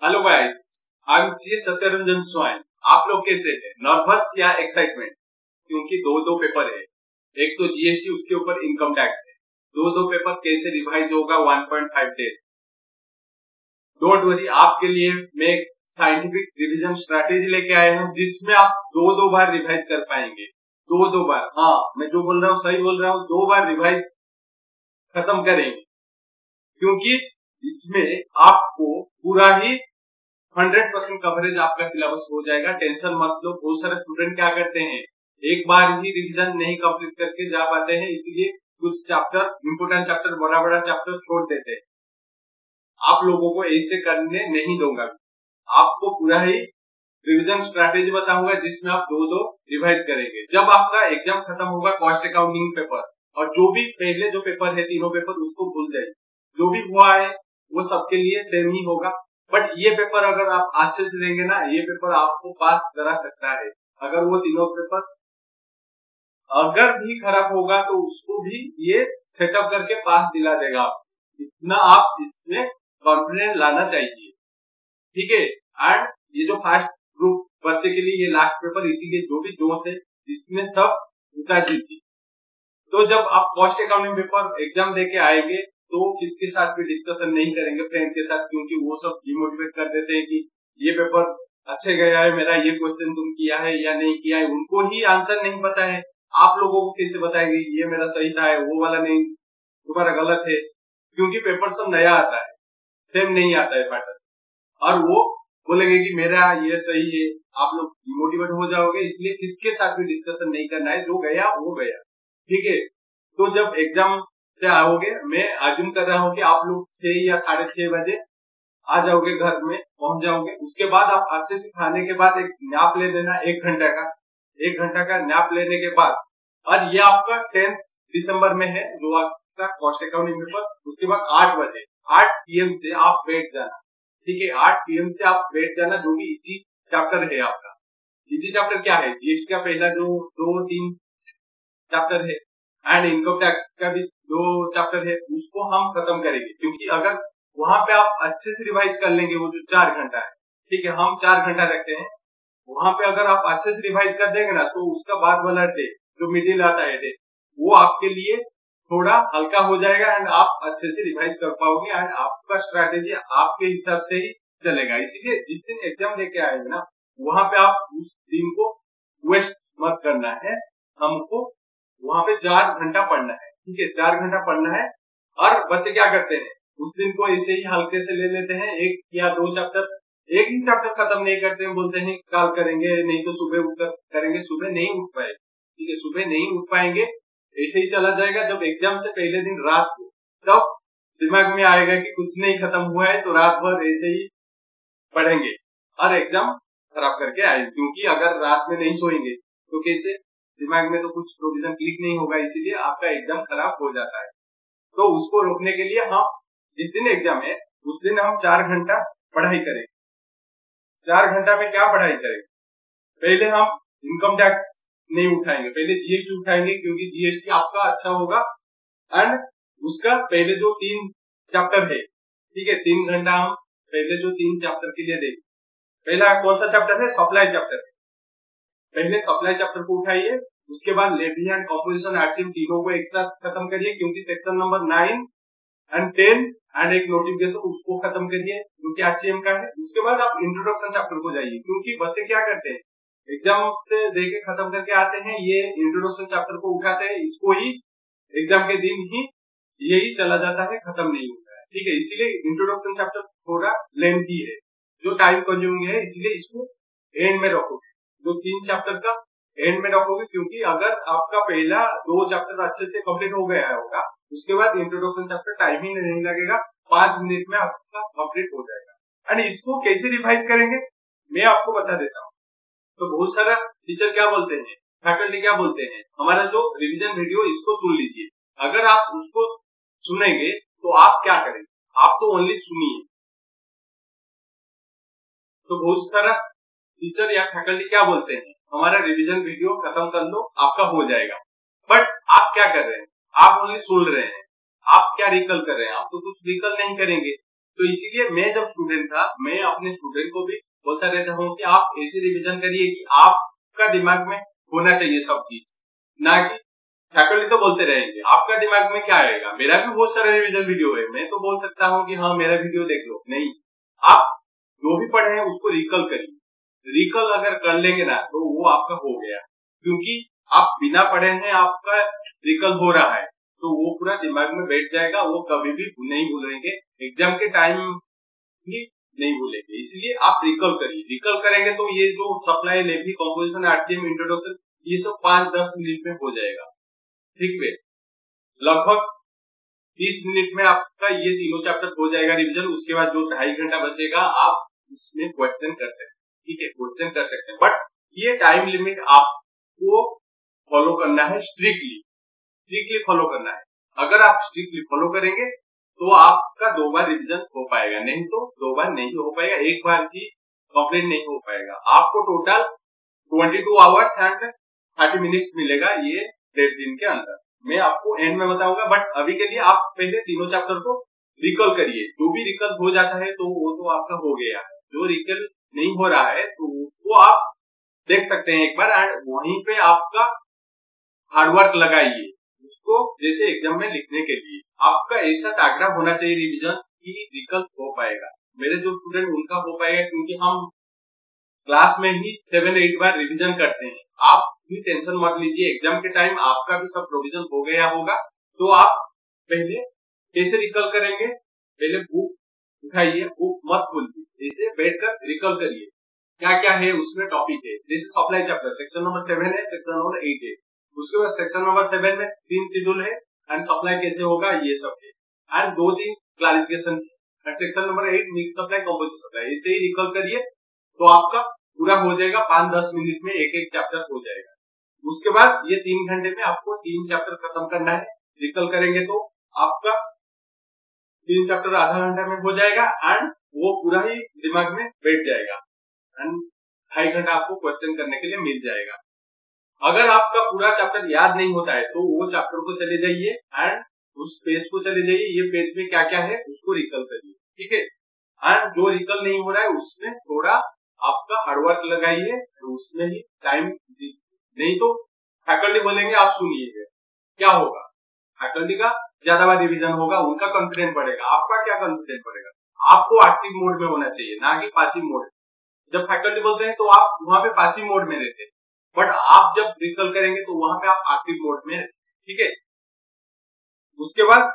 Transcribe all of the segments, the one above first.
Hello guys, I am C Satyaranjan Swain. आप लोग कैसे हैं? नर्वस या एक्साइटमेंट? क्योंकि दो पेपर है, एक तो जीएसटी, उसके ऊपर इनकम टैक्स है। दो पेपर कैसे रिवाइज होगा 1.5 डे। डोंट वरी, आपके लिए मैं साइंटिफिक रिवीजन स्ट्रैटेजी लेके आया हूँ जिसमें आप दो बार रिवाइज कर पाएंगे। दो बार, हाँ मैं जो बोल रहा हूँ सही बोल रहा हूँ, 2 बार रिवाइज खत्म करेंगे। क्योंकि इसमें आपको पूरा ही 100% कवरेज आपका सिलेबस हो जाएगा। टेंशन मत लो। बहुत सारे स्टूडेंट क्या करते हैं, एक बार ही रिवीजन नहीं कंप्लीट करके जा पाते हैं, इसलिए कुछ चैप्टर, इंपोर्टेंट चैप्टर, बड़ा चैप्टर छोड़ देते हैं। आप लोगों को ऐसे करने नहीं दूंगा। आपको पूरा ही रिवीजन स्ट्रैटेजी बताऊंगा जिसमें आप दो रिवाइज करेंगे। जब आपका एग्जाम खत्म होगा, कॉस्ट अकाउंटिंग पेपर और जो भी पहले जो पेपर है, तीनों पेपर उसको भूल जाइए। जो भी हुआ है वो सबके लिए सेम ही होगा। बट ये पेपर अगर आप अच्छे से देंगे ना, ये पेपर आपको पास करा सकता है। अगर वो तीनों पेपर अगर भी खराब होगा तो उसको भी ये सेटअप करके पास दिला देगा। इतना आप इसमें कॉन्फिडेंस लाना चाहिए, ठीक है। एंड ये जो फर्स्ट ग्रुप बच्चे के लिए ये लास्ट पेपर, इसीलिए जो भी जोश है इसमें सब उतार दीजिए। तो जब आप कॉस्ट अकाउंटिंग पेपर एग्जाम देके आएंगे तो किसके साथ भी डिस्कशन नहीं करेंगे, फ्रेंड के साथ, क्योंकि वो सब डिमोटिवेट कर देते हैं कि ये पेपर अच्छे गया है, मेरा ये क्वेश्चन तुम किया है या नहीं किया है। उनको ही आंसर नहीं पता है, आप लोगों को कैसे बताएंगे ये मेरा सही था, है वो वाला नहीं, तुम्हारा गलत है। क्योंकि पेपर सब नया आता है, सेम नहीं आता है पैटर्न, और वो बोलेंगे कि मेरा ये सही है। आप लोग डिमोटिवेट हो जाओगे, इसलिए किसके साथ भी डिस्कशन नहीं करना है। जो गया वो गया, ठीक है। तो जब एग्जाम से आओगे, मैं आज्यूम कर रहा हूँ कि आप लोग 6 या 6:30 बजे आ जाओगे, घर में पहुंच जाओगे। उसके बाद आप अच्छे से खाने के बाद एक नैप ले लेना, 1 घंटा का। 1 घंटा का नैप लेने के बाद, और ये आपका 10 दिसंबर में है जो आपका कॉस्ट अकाउंटिंग पेपर। उसके बाद 8 बजे 8 PM से आप बैठ जाना, ठीक है। 8 PM से आप बैठ जाना। जो भी इजी चैप्टर है आपका, इजी चैप्टर क्या है, जीएसटी का पहला जो 2-3 चैप्टर है एंड इनकम टैक्स का भी 2 चैप्टर है, उसको हम खत्म करेंगे। क्योंकि अगर वहां पे आप अच्छे से रिवाइज कर लेंगे, वो जो 4 घंटा है, ठीक है, हम 4 घंटा रखते हैं, वहां पे अगर आप अच्छे से रिवाइज कर देंगे ना, तो उसका बाद वाला डे जो मिडिल आता है डे, वो आपके लिए थोड़ा हल्का हो जाएगा एंड आप अच्छे से रिवाइज कर पाओगे एंड आपका स्ट्रैटेजी आपके हिसाब से ही चलेगा। इसीलिए जिस दिन एग्जाम लेके आएंगे ना, वहां पे आप उस दिन को वेस्ट मत करना है। हमको वहां पे 4 घंटा पढ़ना है, ठीक है, 4 घंटा पढ़ना है। और बच्चे क्या करते हैं, उस दिन को ऐसे ही हल्के से ले लेते हैं, 1 या 2 चैप्टर, एक ही चैप्टर खत्म नहीं करते हैं, बोलते हैं कल करेंगे, नहीं तो सुबह उठ करेंगे। सुबह नहीं उठ पाए, ठीक है, सुबह नहीं उठ पाएंगे, ऐसे ही चला जाएगा। जब एग्जाम से पहले दिन रात को, तब दिमाग में आएगा कि कुछ नहीं खत्म हुआ है, तो रात भर ऐसे ही पढ़ेंगे और एग्जाम खराब करके आएंगे। क्योंकि अगर रात में नहीं सोएंगे तो कैसे, दिमाग में तो कुछ प्रोविजन क्लिक नहीं होगा, इसीलिए आपका एग्जाम खराब हो जाता है। तो उसको रोकने के लिए हम जिस दिन एग्जाम है उस दिन हम 4 घंटा पढ़ाई करेंगे। 4 घंटा में क्या पढ़ाई करेंगे, पहले हम इनकम टैक्स नहीं उठाएंगे, पहले जीएसटी उठाएंगे, क्योंकि जीएसटी आपका अच्छा होगा। एंड उसका पहले जो 3 चैप्टर है, ठीक है, 3 घंटा हम पहले जो 3 चैप्टर के लिए देंगे। पहला कौन सा चैप्टर है, सप्लाई चैप्टर है। पहले सप्लाई चैप्टर को उठाइए, उसके बाद लेवी एंड कंपोजिशन आरसीएम तीनों को एक साथ खत्म करिए, क्योंकि सेक्शन नंबर 9 एंड 10 एंड एक नोटिफिकेशन, उसको खत्म करिए क्योंकि आरसीएम का है। उसके बाद आप इंट्रोडक्शन चैप्टर को जाइए, क्योंकि बच्चे क्या करते हैं, एग्जाम से देके खत्म करके आते हैं, ये इंट्रोडक्शन चैप्टर को उठाते हैं, इसको ही एग्जाम के दिन ही यही चला जाता है, खत्म नहीं होता है, ठीक है। इसीलिए इंट्रोडक्शन चैप्टर थोड़ा लेंथी है, जो टाइम कंज्यूमिंग है, इसलिए इसको एंड में रखोगे। जो 3 चैप्टर का एंड में रखोगे, क्योंकि अगर आपका पहला 2 चैप्टर अच्छे से कंप्लीट हो गया होगा, उसके बाद इंट्रोडक्शन चैप्टर टाइम ही नहीं लगेगा, 5 मिनट में आपका कंप्लीट हो जाएगा। एंड इसको कैसे रिवाइज करेंगे मैं आपको बता देता हूँ। तो बहुत सारा टीचर क्या बोलते हैं, फैकल्टी क्या बोलते हैं, हमारा जो रिवीजन वीडियो इसको सुन लीजिए। अगर आप उसको सुनेंगे तो आप क्या करेंगे, आप तो ओनली सुनिए। तो बहुत सारा टीचर या फैकल्टी क्या बोलते हैं, हमारा रिवीजन वीडियो खत्म कर लो, आपका हो जाएगा। बट आप क्या कर रहे हैं, आप ओनली सुन रहे हैं, आप क्या रिकल कर रहे हैं, आप तो कुछ रिकल नहीं करेंगे। तो इसीलिए मैं जब स्टूडेंट था, मैं अपने स्टूडेंट को भी बोलता रहता हूँ कि आप ऐसे रिवीजन करिए कि आपका दिमाग में होना चाहिए सब चीज, ना कि फैकल्टी तो बोलते रहेंगे, आपका दिमाग में क्या आएगा। मेरा भी बहुत सारा रिवीजन वीडियो है, मैं तो बोल सकता हूँ कि हाँ मेरा वीडियो देख लो, नहीं, आप जो भी पढ़े हैं उसको रिकल करिए। रिकल अगर कर लेंगे ना तो वो आपका हो गया, क्योंकि आप बिना पढ़े हैं आपका रिकल हो रहा है तो वो पूरा दिमाग में बैठ जाएगा, वो कभी भी नहीं भूलेंगे, एग्जाम के टाइम भी नहीं भूलेंगे। इसलिए आप रिकल करिए, रिकल करेंगे तो ये जो supply, levy, composition, RCM, introduction, ये सब 5-10 मिनट में हो जाएगा। ठीक है, लगभग 30 मिनट में आपका ये तीनों चैप्टर हो जाएगा रिवीजन। उसके बाद जो 2.5 घंटा बचेगा आप उसमें क्वेश्चन कर सकते हैं। ठीक है, क्वेश्चन कर सकते हैं, बट ये टाइम लिमिट आपको फॉलो करना है, स्ट्रिक्टली फॉलो करना है। अगर आप स्ट्रिक्टली फॉलो करेंगे तो आपका 2 बार रिवीजन हो पाएगा, नहीं तो 2 बार नहीं हो पाएगा, एक बार भी कंप्लीट नहीं हो पाएगा। आपको टोटल 22 आवर्स एंड 30 मिनट्स मिलेगा ये 1.5 दिन के अंदर। मैं आपको एंड में बताऊंगा, बट अभी के लिए आप पहले तीनों चैप्टर को रिकल करिए। जो भी रिकल हो जाता है तो वो तो आपका हो गया है, जो रिकल नहीं हो रहा है तो उसको आप देख सकते हैं एक बार, एंड वहीं पे आपका हार्डवर्क लगाइए उसको, जैसे एग्जाम में लिखने के लिए आपका ऐसा तागड़ा होना चाहिए रिवीजन कि रिकल हो पाएगा। मेरे जो स्टूडेंट उनका हो पाएगा, क्योंकि हम क्लास में ही 7-8 बार रिवीजन करते हैं। आप भी टेंशन मत लीजिए, एग्जाम के टाइम आपका भी सब प्रोविजन हो गया होगा। तो आप पहले कैसे रिकल करेंगे, पहले बुक उठाइए, बुक मत खोलिए, ऐसे बैठकर रिकल करिए क्या क्या है उसमें टॉपिक है। जैसे सप्लाई चैप्टर सेक्शन नंबर 7 है, सेक्शन नंबर 8 है, उसके बाद सेक्शन नंबर 7 में 3 शेड्यूल है एंड सप्लाई कैसे होगा ये सब है, एंड 2-3 क्लैरिफिकेशन है, and section number 8 mix supply, composite supply. ऐसे ही रिकल करिए तो आपका पूरा हो जाएगा, 5-10 मिनट में एक चैप्टर हो जाएगा। उसके बाद ये 3 घंटे में आपको 3 चैप्टर खत्म करना है। रिकल करेंगे तो आपका 3 चैप्टर आधा घंटा में हो जाएगा एंड वो पूरा ही दिमाग में बैठ जाएगा, एंड 2.5 घंटा आपको क्वेश्चन करने के लिए मिल जाएगा। अगर आपका पूरा चैप्टर याद नहीं होता है तो वो चैप्टर को चले जाइए एंड उस पेज को चले जाइए, ये पेज में क्या क्या है उसको रिकल करिए। ठीक है, एंड जो रिकल नहीं हो रहा है उसमें थोड़ा आपका हार्डवर्क लगाइए, उसमें ही टाइम दीजिए, नहीं तो फैकल्टी बोलेंगे आप सुनिएगा, क्या होगा, फैकल्टी का ज्यादा बार रिवीजन होगा, उनका कॉन्फिडेंस बढ़ेगा, आपका क्या कॉन्फिडेंस बढ़ेगा। आपको एक्टिव मोड में होना चाहिए, ना कि पासिव मोड। जब फैकल्टी बोलते हैं तो आप वहां पे पासिव मोड में रहते हैं, बट आप जब रिकल करेंगे तो वहां पे आप एक्टिव मोड में रहते। ठीक है, उसके बाद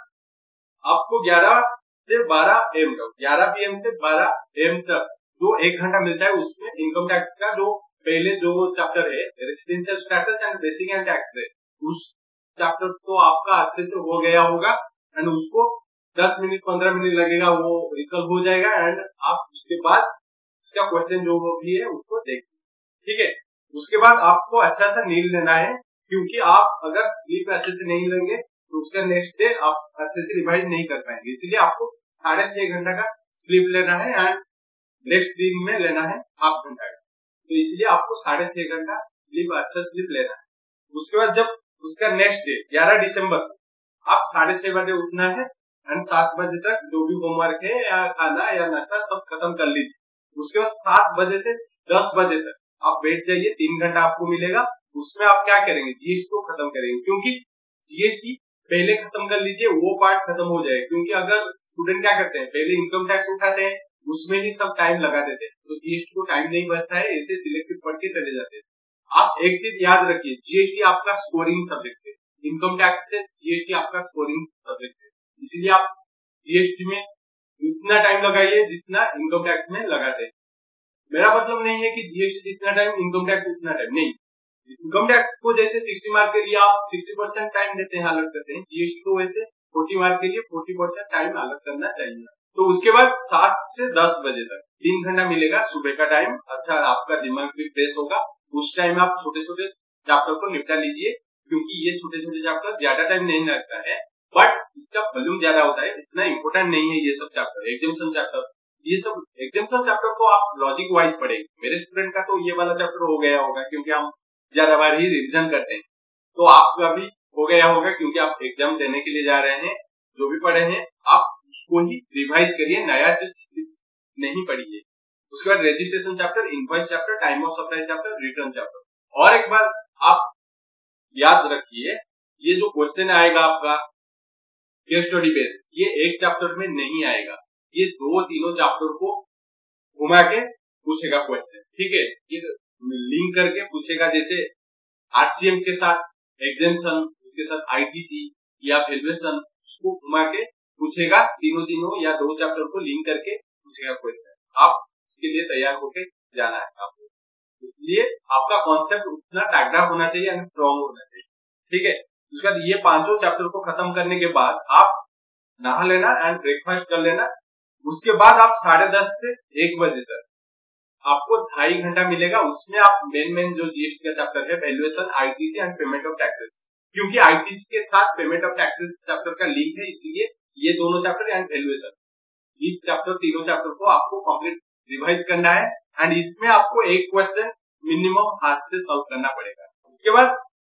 आपको 11 से 12 एम तक, 11 PM से 12 AM तक जो 1 घंटा मिलता है उसमें इनकम टैक्स का जो पहले जो चैप्टर है, residential status and basic and tax rate, उस चैप्टर तो आपका अच्छे से हो गया होगा एंड उसको 10 मिनट 15 मिनट लगेगा, वो रिकल हो जाएगा एंड आप उसके बाद इसका क्वेश्चन जो भी है उसको देखिए। ठीक है, उसके बाद आपको अच्छा सा नींद लेना है, क्योंकि आप अगर स्लीप अच्छे से नहीं लेंगे तो उसका नेक्स्ट डे आप अच्छे से रिवाइज नहीं कर पाएंगे। इसीलिए आपको 6.5 घंटा का स्लीप लेना है एंड नेक्स्ट दिन में लेना है हाफ घंटा का, तो इसलिए आपको 6.5 घंटा स्लीप, अच्छा स्लीप लेना है। उसके बाद जब उसका नेक्स्ट डे 11 दिसंबर आप 6:30 बजे उठना है एंड 7 बजे तक जो भी होमवर्क है या खाना या नाश्ता सब खत्म कर लीजिए। उसके बाद 7 बजे से 10 बजे तक आप बैठ जाइए, 3 घंटा आपको मिलेगा। उसमें आप क्या करेंगे, जीएसटी को खत्म करेंगे, क्योंकि जीएसटी पहले खत्म कर लीजिए, वो पार्ट खत्म हो जाए। क्योंकि अगर स्टूडेंट क्या करते हैं, पहले इनकम टैक्स उठाते हैं, उसमें ही सब टाइम लगा देते हैं, तो जीएसटी को टाइम नहीं बचता है, ऐसे सिलेक्टिव पढ़ के चले जाते हैं। आप एक चीज याद रखिए, जीएसटी आपका स्कोरिंग सब्जेक्ट है, इनकम टैक्स से जीएसटी आपका स्कोरिंग सब्जेक्ट है, इसलिए आप जीएसटी में उतना टाइम लगाइए जितना इनकम टैक्स में लगाते हैं। मेरा मतलब नहीं है कि जीएसटी जितना टाइम, इनकम टैक्स उतना टाइम नहीं। इनकम टैक्स को जैसे 60 मार्क के लिए आप 60% टाइम देते हैं, अलग करते हैं, जीएसटी को वैसे 40 मार्क के लिए 40% टाइम अलग करना चाहिए। तो उसके बाद 7 से 10 बजे तक 3 घंटा मिलेगा सुबह का टाइम, अच्छा आपका दिमाग भी फ्रेश होगा। उस टाइम आप छोटे छोटे चैप्टर को निपटा लीजिए, क्योंकि ये छोटे छोटे चैप्टर ज्यादा टाइम नहीं लगता है, बट इसका वॉल्यूम ज्यादा होता है, इतना इंपॉर्टेंट नहीं है ये सब चैप्टर। एग्जामिनेशन चैप्टर, ये सब एग्जामिनेशन चैप्टर को आप लॉजिक वाइज पढ़ेंगे। मेरे स्टूडेंट का तो ये वाला चैप्टर हो गया होगा, क्योंकि हम ज्यादा बार ही रिविजन करते हैं, तो आपका भी हो गया होगा क्योंकि आप एग्जाम देने के लिए जा रहे हैं। जो भी पढ़े हैं आप उसको ही रिवाइज करिए, नया चीज नहीं पढ़िए। उसके बाद registration chapter, invoice chapter, time of supply chapter, return chapter. और एक बार आप याद रखिए, ये जो क्वेश्चन आएगा आपका केस स्टडी बेस, ये एक चैप्टर में नहीं आएगा, ये दो तीनों चैप्टर को घुमा के पूछेगा क्वेश्चन, ठीक है। ये लिंक करके पूछेगा, जैसे आरसीएम के साथ एग्जेम्पशन, उसके साथ आईटीसी या वैल्यूएशन, उसको घुमा के पूछेगा, तीनों या दो चैप्टर को लिंक करके पूछेगा क्वेश्चन। आप उसके लिए तैयार होके जाना है आपको, इसलिए आपका कॉन्सेप्ट उतना तगड़ा होना चाहिए, स्ट्रॉन्ग होना चाहिए, ठीक है। उसके बाद ये पांचों चैप्टर को खत्म करने के बाद आप नहा लेना एंड ब्रेकफास्ट कर लेना। उसके बाद आप 10:30 से 1 बजे तक आपको 2.5 घंटा मिलेगा। उसमें आप मेन जो जीएसटी का चैप्टर है, valuation, ITC and payment of taxes, क्योंकि आईटीसी के साथ पेमेंट ऑफ टैक्सेस चैप्टर का लिंक है, इसीलिए ये दोनों चैप्टर एंड वैल्यूएशन, इस चैप्टर तीनों चैप्टर को आपको कंप्लीट रिवाइज करना है। एंड इसमें आपको एक क्वेश्चन मिनिमम हाथ से सॉल्व करना पड़ेगा। उसके बाद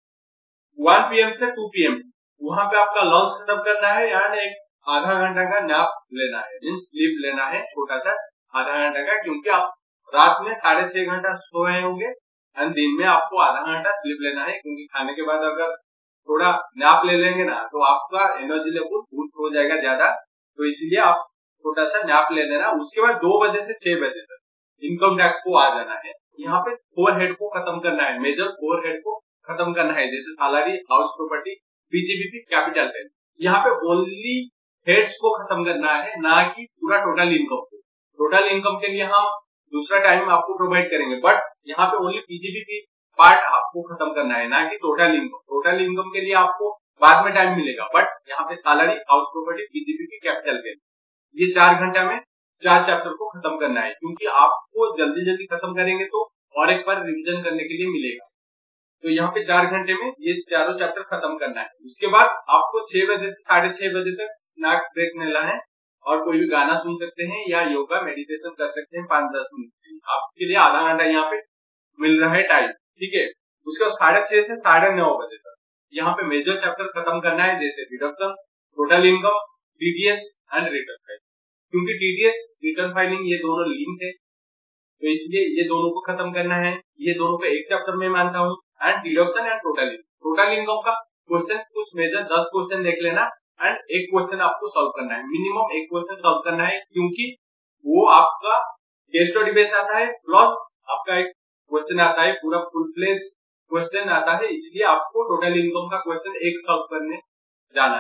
1 PM से 2 PM वहां पे आपका लंच खत्म करना है, एंड एक आधा घंटा का नैप लेना है, मीन्स स्लीप लेना है, छोटा सा आधा घंटा का, क्योंकि आप रात में 6.5 घंटा सोए होंगे एंड दिन में आपको आधा घंटा स्लीप लेना है, क्योंकि खाने के बाद अगर थोड़ा नैप ले लेंगे ना तो आपका एनर्जी लेवल बूस्ट हो जाएगा ज्यादा, तो इसीलिए आप छोटा सा नैप ले लेना। उसके बाद 2 बजे से 6 बजे तक इनकम टैक्स को आ जाना है। यहाँ पे 4 हेड को खत्म करना है, मेजर 4 हेड को खत्म करना है, जैसे salary, house property, PGBP, capital gain. यहाँ पे ओनली हेड्स को खत्म करना है, ना कि पूरा टोटल इनकम को। टोटल इनकम के लिए हम दूसरा टाइम आपको प्रोवाइड करेंगे, बट यहाँ पे ओनली पीजीबीपी पार्ट आपको खत्म करना है, ना कि टोटल इनकम। टोटल इनकम के लिए आपको बाद में टाइम मिलेगा, बट यहाँ पे salary, house property, PGBP, capital gain, ये 4 घंटा में 4 चैप्टर को खत्म करना है, क्योंकि आपको जल्दी खत्म करेंगे तो और एक बार रिवीजन करने के लिए मिलेगा। तो यहाँ पे 4 घंटे में ये चारों चैप्टर खत्म करना है। उसके बाद आपको 6 बजे से 6:30 बजे तक स्नैक ब्रेक लेना है, और कोई भी गाना सुन सकते हैं या योगा मेडिटेशन कर सकते हैं 5-10 मिनट। आपके लिए आधा घंटा यहाँ पे मिल रहा है टाइम, ठीक है। उसके बाद 6:30 से 9:30 बजे तक यहाँ पे मेजर चैप्टर खत्म करना है, जैसे deduction, total income, TDS and return filing. क्योंकि टीडीएस, रिटर्न फाइलिंग ये दोनों लिंक है, तो इसलिए ये दोनों को खत्म करना है। ये दोनों को एक चैप्टर में मानता हूँ। And deduction and total income का क्वेश्चन कुछ मेजर 10 क्वेश्चन देख लेना, एंड एक क्वेश्चन आपको सॉल्व करना है, मिनिमम एक क्वेश्चन सॉल्व करना है, क्योंकि वो आपका केस स्टडी बेस आता है, प्लस आपका एक क्वेश्चन आता है, पूरा फुल फ्लेज क्वेश्चन आता है, इसलिए आपको टोटल इनकम का क्वेश्चन एक सॉल्व करने जाना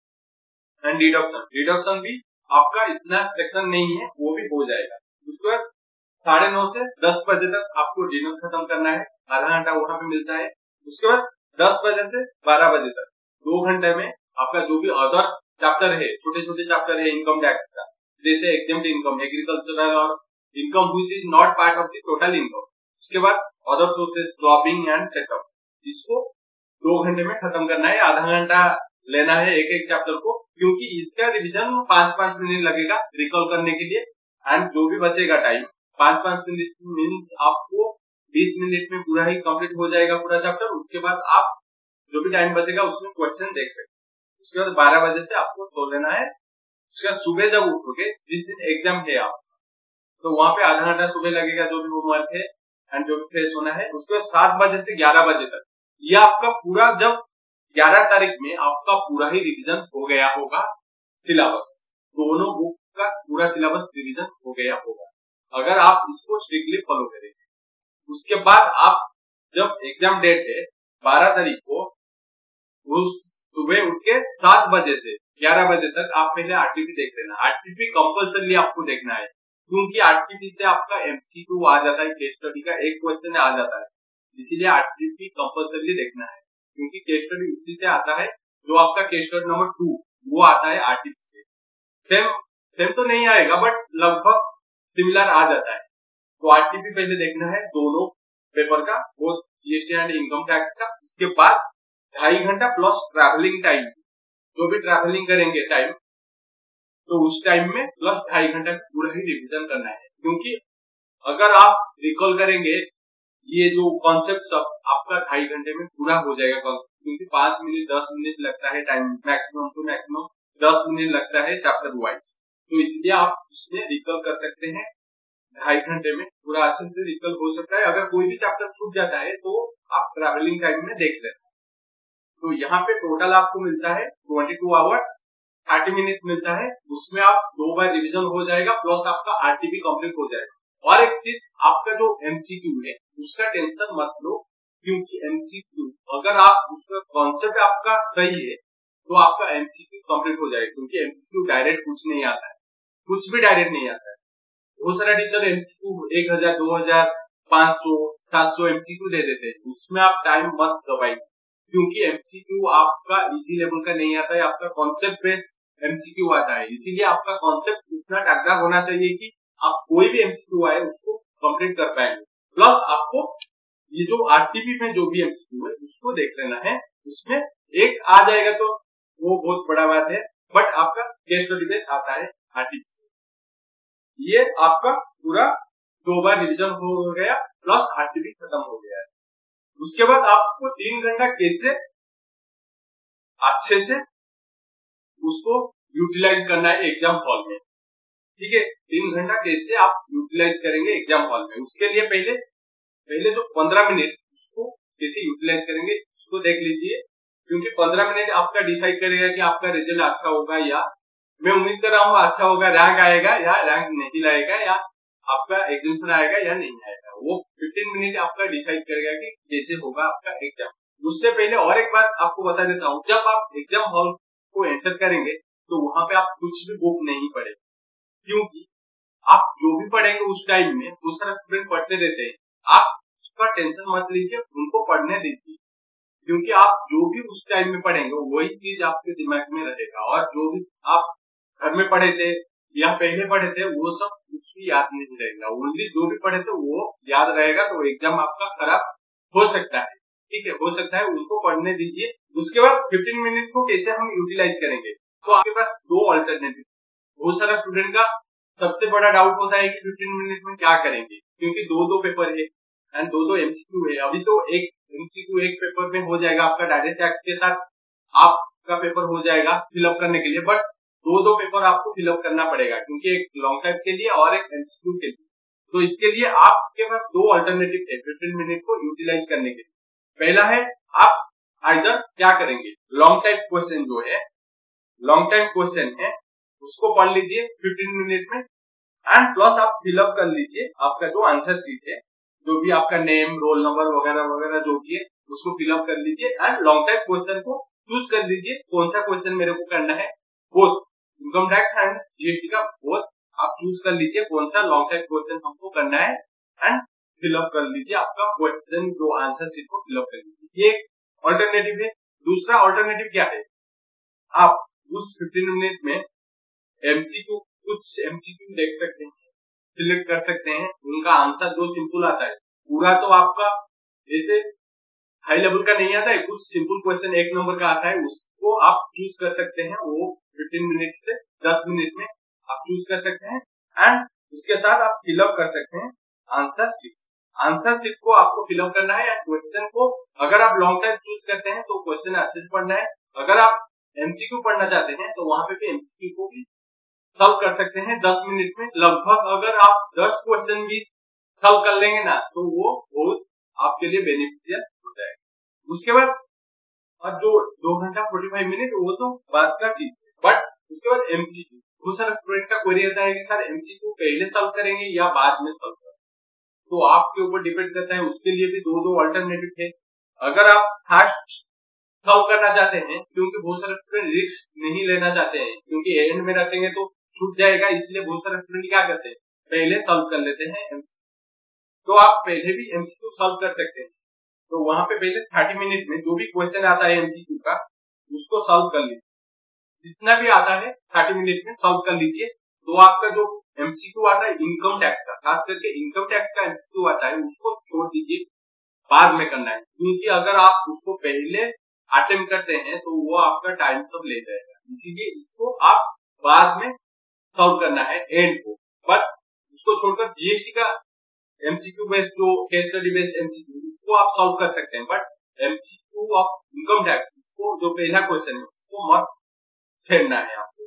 है। एंड डिडक्शन भी आपका इतना सेक्शन नहीं है, वो भी हो जाएगा। उसके बाद 9:30 से 10 बजे तक आपको डिनर खत्म करना है, आधा घंटा वहां पे मिलता है। उसके बाद 10 बजे से 12 बजे तक 2 घंटे में आपका जो भी अदर चैप्टर है, छोटे चैप्टर है इनकम टैक्स का, जैसे एग्जेम्प्ट इनकम, एग्रीकल्चरल और income which is not part of the total income. उसके बाद other sources, clubbing and setup, इसको 2 घंटे में खत्म करना है। आधा घंटा लेना है एक चैप्टर को, क्योंकि इसका रिवीजन 5-5 मिनट लगेगा रिकॉल करने के लिए। एंड जो भी बचेगा टाइम 5-5 मिनट मीन्स आपको 20 मिनट में पूरा ही कंप्लीट हो जाएगा पूरा चैप्टर। उसके बाद आप जो भी टाइम बचेगा उसमें क्वेश्चन देख सकते हैं। उसके बाद 12 बजे से आपको सो लेना है। उसके बाद सुबह जब उठोगे, जिस दिन एग्जाम है आप, तो वहां पे आधा घंटा सुबह लगेगा, जो भी होमवर्क है एंड जो भी फ्रेश होना है। उसके बाद 7 बजे से 11 बजे तक ये आपका पूरा, जब 11 तारीख में आपका पूरा ही रिवीजन हो गया होगा, सिलेबस, दोनों बुक का पूरा सिलेबस रिवीजन हो गया होगा, अगर आप इसको स्ट्रिक्टली फॉलो करेंगे। उसके बाद आप जब एग्जाम डेट है 12 तारीख को, उस सुबह उठ के 7 बजे से 11 बजे तक आप पहले आरटीपी देख लेना। आरटीपी कंपल्सरी आपको देखना है, क्योंकि आरटीपी से आपका एमसीक्यू आ जाता है, केस स्टडी का एक क्वेश्चन आ जाता है, इसीलिए आरटीपी कंपल्सरी देखना है, क्योंकि केस स्टडी उसी से आता है। जो आपका केस स्टडी नंबर 2 वो आता है आरटीपी से। सेम तो नहीं आएगा, बट लगभग सिमिलर आ जाता है। तो आरटीपी पहले देखना है दोनों पेपर का, वो जीएसटी एंड इनकम टैक्स का। उसके बाद 2.5 घंटा प्लस ट्रैवलिंग टाइम, जो भी ट्रैवलिंग करेंगे टाइम, तो उस टाइम में प्लस 2.5 घंटा पूरा ही रिवीजन करना है। क्योंकि अगर आप रिकॉल करेंगे ये जो कॉन्सेप्ट सब, आपका 2.5 घंटे में पूरा हो जाएगा कॉन्सेप्ट, क्योंकि 5 मिनट 10 मिनट लगता है time maximum to maximum 10 minute लगता है चैप्टर वाइज, तो इसलिए आप उसमें रिकल कर सकते हैं 2.5 घंटे में पूरा अच्छे से रिकल हो सकता है। अगर कोई भी चैप्टर छूट जाता है तो आप ट्रैवलिंग टाइम में देख लेते हैं। तो यहाँ पे टोटल आपको मिलता है 22 आवर्स 30 मिनट मिलता है, उसमें आप 2 बार रिवीजन हो जाएगा प्लस आपका आरटीपी कंप्लीट हो जाएगा। और एक चीज, आपका जो एमसीक्यू है उसका टेंशन मत लो, क्योंकि एमसीक्यू अगर आप उसका कॉन्सेप्ट आपका सही है तो आपका एमसीक्यू कंप्लीट हो जाएगा, क्योंकि एमसीक्यू डायरेक्ट कुछ नहीं आता है, कुछ भी डायरेक्ट नहीं आता है। बहुत सारा टीचर एमसीक्यू 1000, 2000, 500, 700 एमसीक्यू दे देते हैं, उसमें आप टाइम मत दबाइए, क्योंकि एमसीक्यू आपका इजी लेवल का नहीं आता है, आपका कॉन्सेप्ट बेस्ड एमसीक्यू आता है। इसीलिए आपका कॉन्सेप्ट इतना टकरा होना चाहिए कि आप कोई भी एमसीक्यू आए उसको कंप्लीट कर पाएंगे। प्लस आपको ये जो आरटीपी में जो भी एमसीक्यू है उसको देख लेना है, उसमें एक आ जाएगा तो वो बहुत बड़ा बात है, बट आपका केस स्टडी बेस आता है आरटीपी से। ये आपका पूरा 2 बार रिवीजन हो गया प्लस आरटीपी खत्म हो गया है। उसके बाद आपको 3 घंटा कैसे अच्छे से उसको यूटिलाइज करना है एग्जाम हॉल में, ठीक है। 3 घंटा कैसे आप यूटिलाइज करेंगे एग्जाम हॉल में, उसके लिए पहले जो 15 मिनट उसको कैसे यूटिलाइज करेंगे उसको देख लीजिए, क्योंकि 15 मिनट आपका डिसाइड करेगा कि आपका रिजल्ट अच्छा होगा या, मैं उम्मीद कर रहा हूँ अच्छा होगा, रैंक आएगा या रैंक नहीं लाएगा, या आपका एग्जामिनेशन आएगा या नहीं आएगा। वो 15 मिनट आपका डिसाइड करेगा कि कैसे होगा आपका एग्जाम। उससे पहले और एक बात आपको बता देता हूँ, जब आप एग्जाम हॉल को एंटर करेंगे तो वहां पे आप कुछ भी बुक नहीं पढ़ेंगे, क्योंकि आप जो भी पढ़ेंगे उस टाइम में दूसरा स्टूडेंट पढ़ते रहते हैं, आप उसका टेंशन मत लीजिए, उनको पढ़ने दीजिए, क्योंकि आप जो भी उस टाइम में पढ़ेंगे वही चीज आपके दिमाग में रहेगा, और जो भी आप घर में पढ़े थे या पहले पढ़े थे वो सब कुछ भी याद नहीं रहेगा, ओनली जो भी पढ़े थे वो याद रहेगा, तो एग्जाम आपका खराब हो सकता है, ठीक है, हो सकता है, उनको पढ़ने दीजिए। उसके बाद 15 मिनट को कैसे हम यूटिलाइज करेंगे, तो आपके पास 2 अल्टरनेटिव। बहुत सारा स्टूडेंट का सबसे बड़ा डाउट होता है कि 15 मिनट में क्या करेंगे, क्योंकि 2 पेपर है एंड 2 एमसीक्यू है। अभी तो एक एमसीक्यू एक पेपर में हो जाएगा आपका, डायरेक्ट टैक्स के साथ आपका पेपर हो जाएगा फिलअप करने के लिए, बट 2 पेपर आपको फिलअप करना पड़ेगा, क्योंकि एक लॉन्ग टाइप के लिए और एक एमसीक्यू के लिए। तो इसके लिए आपके पास 2 अल्टरनेटिव है 15 मिनट को यूटिलाइज करने के लिए। पहला है, आप आइदर क्या करेंगे, लॉन्ग टाइप क्वेश्चन जो है, लॉन्ग टाइम क्वेश्चन है उसको पढ़ लीजिए 15 मिनट में, एंड प्लस आप फिलअप कर लीजिए आपका जो आंसर शीट है, जो भी आपका नेम, रोल नंबर वगैरह वगैरह जो भी है उसको फिलअप कर लीजिए, एंड लॉन्ग टाइप क्वेश्चन को चूज कर लीजिए कौन सा क्वेश्चन मेरे को करना है, both income tax and GST का बोथ आप चूज कर लीजिए कौन सा लॉन्ग टाइप क्वेश्चन हमको करना है, एंड फिलअप कर लीजिए आपका क्वेश्चन जो आंसर शीट को फिलअप कर लीजिए। ये एक ऑल्टरनेटिव है। दूसरा ऑल्टरनेटिव क्या है, आप उस 15 मिनट में एमसीक्यू, कुछ एमसीक्यू देख सकते हैं, सिलेक्ट कर सकते हैं, उनका आंसर जो सिंपल आता है, पूरा तो आपका ऐसे हाई लेवल का नहीं आता है, कुछ सिंपल क्वेश्चन 1 नंबर का आता है, उसको आप चूज कर सकते हैं, वो 15 मिनट से 10 मिनट में आप चूज कर सकते हैं, एंड उसके साथ आप फिलअप कर सकते हैं आंसर शीट। आंसर शीट को आपको फिलअप करना है, या क्वेश्चन को अगर आप लॉन्ग टाइम चूज करते हैं तो क्वेश्चन अच्छे से पढ़ना है, अगर आप एमसीक्यू पढ़ना चाहते हैं तो वहां पे भी एमसीक्यू को भी सॉल्व कर सकते हैं 10 मिनट में लगभग। अगर आप 10 क्वेश्चन भी सॉल्व कर लेंगे ना तो वो बहुत आपके लिए बेनिफिशियल हो जाएगा। उसके बाद और जो 2 घंटा 45 मिनट वो तो बात का चीज है, बट उसके बाद एमसीक्यू, बहुत सारा स्टूडेंट का क्वेरी आता है कि सर एमसीक्यू पहले सॉल्व करेंगे या बाद में सॉल्व करेंगे, तो आपके ऊपर डिपेंड करता है। उसके लिए भी 2 अल्टरनेटिव है। अगर आप फास्ट सॉल्व करना चाहते हैं, क्योंकि बहुत सारे स्टूडेंट रिस्क नहीं लेना चाहते हैं, क्योंकि एंड में रखेंगे तो छूट जाएगा, इसलिए बहुत सारे स्टूडेंट क्या करते हैं, पहले सॉल्व कर लेते हैं एमसीक्यू। तो आप पहले भी एमसीक्यू सॉल्व कर सकते हैं, तो वहां पे पहले 30 मिनट में जो भी क्वेश्चन आता है एमसीक्यू का उसको सॉल्व कर लीजिए, जितना भी आता है 30 मिनट में सॉल्व कर लीजिए। तो आपका जो एमसीक्यू आता है इनकम टैक्स का, खास करके इनकम टैक्स का एमसीक्यू आता है, उसको छोड़ दीजिए, बाद में करना है, क्योंकि अगर आप उसको पहले अटेम्प्ट करते हैं तो वो आपका टाइम सब ले जाएगा, इसीलिए इसको आप बाद में सॉल्व करना है एंड को। बट उसको छोड़कर जीएसटी का एमसीक्यू बेस्ड जो केस स्टडी बेस्ड एमसीक्यू उसको आप सॉल्व कर सकते हैं, but MCQ of income tax उसको जो पहला क्वेश्चन है उसको मत छेड़ना है आपको।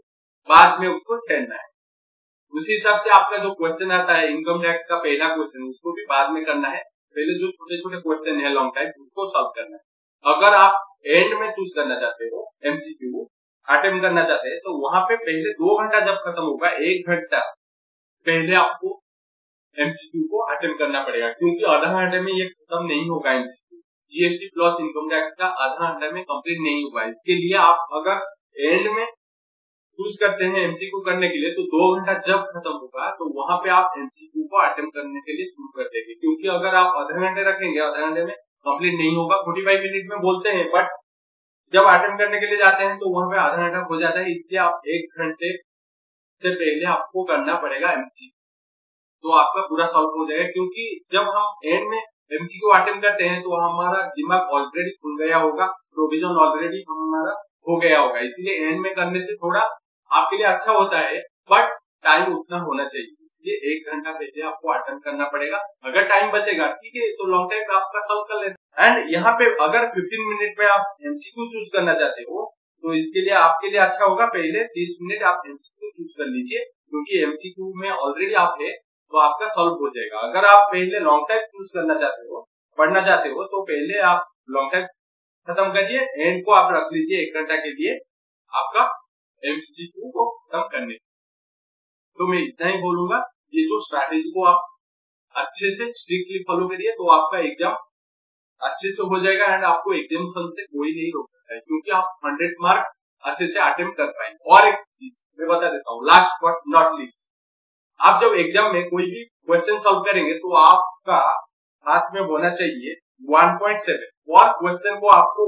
बाद में उसको छेड़ना है। उसी हिसाब से आपका जो क्वेश्चन आता है इनकम टैक्स का पहला क्वेश्चन, उसको भी बाद में करना है। पहले जो छोटे छोटे क्वेश्चन है लॉन्ग टाइम, उसको सॉल्व करना है। अगर आप एंड में चूज करना चाहते हो, एमसीक्यू अटेम्प्ट करना चाहते हैं, तो वहां पे पहले 2 घंटा जब खत्म होगा, 1 घंटा पहले आपको एमसीक्यू को अटेम्प्ट करना पड़ेगा, क्योंकि आधा घंटे में ये खत्म नहीं होगा। MCQ GST plus income tax का आधा घंटे में कंप्लीट नहीं होगा। इसके लिए आप अगर एंड में चूज करते हैं एमसीक्यू करने के लिए, तो 2 घंटा जब खत्म होगा तो वहां पे आप एमसीक्यू को अटेम्प्ट करने के लिए शुरू कर देंगे। क्योंकि अगर आप आधा घंटे रखेंगे, आधा घंटे में कंप्लीट नहीं होगा। 45 मिनट में बोलते हैं, बट जब अटेम्प्ट करने के लिए जाते हैं तो वहां पे आधा घंटा हो जाता है। इसलिए आप 1 घंटे से पहले आपको करना पड़ेगा एमसीक्यू, तो आपका पूरा सॉल्व हो जाएगा। क्योंकि जब हम एंड में एमसीक्यू अटेम्प्ट करते हैं तो हमारा दिमाग ऑलरेडी खुल गया होगा, प्रोविजन ऑलरेडी हमारा हो गया होगा। इसीलिए एंड में करने से थोड़ा आपके लिए अच्छा होता है, बट टाइम उतना होना चाहिए। इसलिए 1 घंटा पहले आपको अटेम्प्ट करना पड़ेगा। अगर टाइम बचेगा ठीक है, तो लॉन्ग टाइम आपका सॉल्व कर लेना। एंड यहाँ पे अगर 15 मिनट में आप एमसीक्यू चूज करना चाहते हो, तो इसके लिए आपके लिए अच्छा होगा पहले 30 मिनट आप एमसीक्यू चूज कर लीजिए, क्योंकि एमसीक्यू में ऑलरेडी आप है तो आपका सॉल्व हो जाएगा। अगर आप पहले लॉन्ग टाइम चूज करना चाहते हो, पढ़ना चाहते हो, तो पहले आप लॉन्ग टाइम खत्म करिए, एंड को आप रख लीजिए 1 घंटा के लिए आपका एमसीक्यू को खत्म करने। तो मैं इतना ही बोलूंगा, ये जो स्ट्रैटेजी को आप अच्छे से स्ट्रिक्टली फॉलो करिए, तो आपका एग्जाम अच्छे से हो जाएगा एंड आपको एग्जामिनेशन से कोई नहीं रोक सकता है, क्योंकि आप 100 मार्क अच्छे से अटेम्प्ट कर पाएंगे। और एक चीज मैं बता देता हूँ, लास्ट बट नॉट लीस्ट, आप जब एग्जाम में कोई भी क्वेश्चन सॉल्व करेंगे तो आपका हाथ में होना चाहिए 1.7, और क्वेश्चन को आपको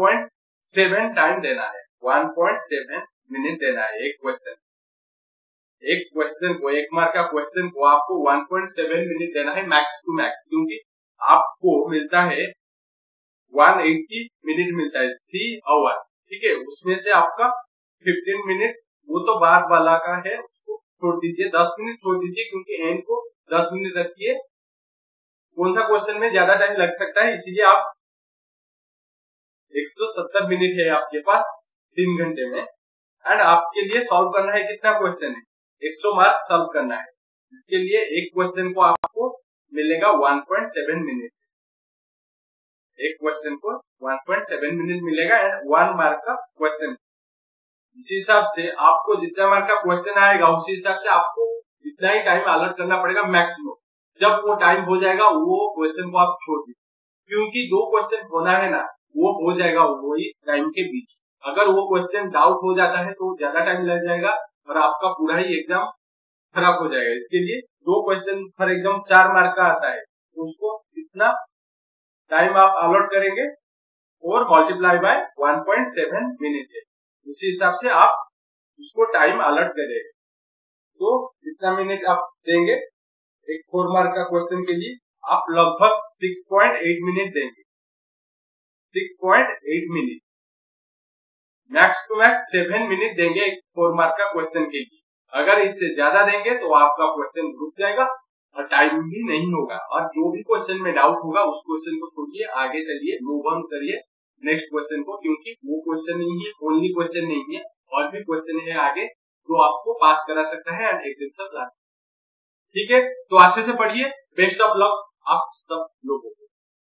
1.7 टाइम देना है, 1.7 मिनट देना है। एक क्वेश्चन को, 1 मार्क का क्वेश्चन को आपको 1.7 मिनट देना है मैक्स टू मैक्स, क्योंकि आपको मिलता है 180 मिनट मिलता है 3 आवर, ठीक है। उसमें से आपका 15 मिनट वो तो बाद वाला का है, उसको छोड़ दीजिए, 10 मिनट छोड़ दीजिए, क्योंकि एंड को 10 मिनट रखिए। कौन सा क्वेश्चन में ज्यादा टाइम लग सकता है, इसीलिए आप 170 मिनट है आपके पास 3 घंटे में, एंड आपके लिए सॉल्व करना है कितना क्वेश्चन है, 100 मार्क सॉल्व करना है। इसके लिए एक क्वेश्चन को आपको मिलेगा 1.7 मिनट, एक क्वेश्चन को 1.7 मिनट मिलेगा एंड 1 मार्क का क्वेश्चन। इसी हिसाब से आपको जितना मार्क का क्वेश्चन आएगा, उसी हिसाब से आपको इतना ही टाइम अलॉट करना पड़ेगा मैक्सिमम। जब वो टाइम हो जाएगा, वो क्वेश्चन को आप छोड़ दीजिए, क्योंकि जो क्वेश्चन होना है ना, वो हो जाएगा वही टाइम के बीच। अगर वो क्वेश्चन डाउट हो जाता है तो ज्यादा टाइम लग जाएगा और आपका पूरा ही एग्जाम खराब हो जाएगा। इसके लिए दो क्वेश्चन फॉर एग्जाम 4 मार्क का आता है, तो उसको इतना टाइम आप अलॉट करेंगे और मल्टीप्लाई बाय 1.7 मिनट है, उसी हिसाब से आप उसको टाइम अलॉट करेंगे। तो इतना मिनट आप देंगे एक 4 मार्क का क्वेश्चन के लिए, आप लगभग 6.8 मिनट देंगे, 6.8 minute, max to max 7 minute देंगे एक 4 मार्क का क्वेश्चन के लिए। अगर इससे ज्यादा देंगे तो आपका क्वेश्चन रुक जाएगा और टाइम भी नहीं होगा, और जो भी क्वेश्चन में डाउट होगा उस क्वेश्चन को छोड़िए, आगे चलिए, मूव ऑन करिए नेक्स्ट क्वेश्चन को, क्योंकि वो क्वेश्चन नहीं है, ओनली क्वेश्चन नहीं है, और भी क्वेश्चन है आगे जो आपको पास करा सकता है एंड एग्जाम तक ला सकता है। ठीक है, तो अच्छे से पढ़िए, बेस्ट ऑफ लक आप सब लोगों को।